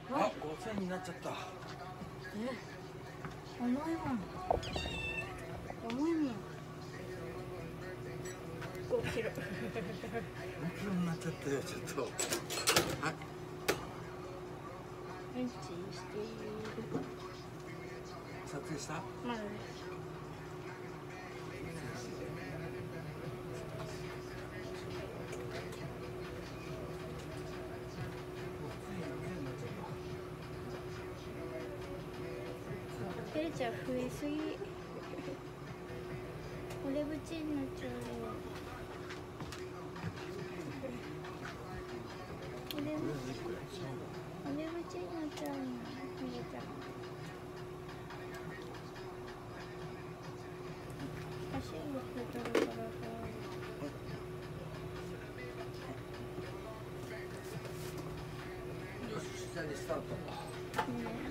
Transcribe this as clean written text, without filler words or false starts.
あ、5000になっちゃった。 重いもん。重いもん。5キロ。 5キロになっちゃったよ、ちょっと。はい。 うんちしている。 撮影した？ まだです。てるちゃん増えすぎ。これぶちになっちゃうよ。これぶちになっちゃうよ。てるちゃん。足が増えてるからさ。 よし、下にスタート。 ね。